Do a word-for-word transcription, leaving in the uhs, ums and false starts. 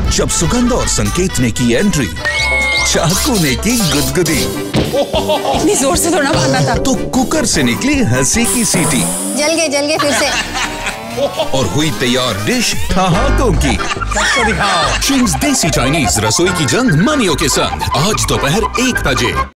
जब सुगंध और संकेत ने की एंट्री, चाकू ने की गुदगुदी। इतनी जोर से थोड़ा मारना था। तो कुकर से निकली हंसी की सीटी। जल गए जल गए फिर से। और हुई तैयार डिश ठहाकों की। चिंग्स देसी चाइनीज रसोई की जंग मनियों के संग आज दोपहर एक बजे।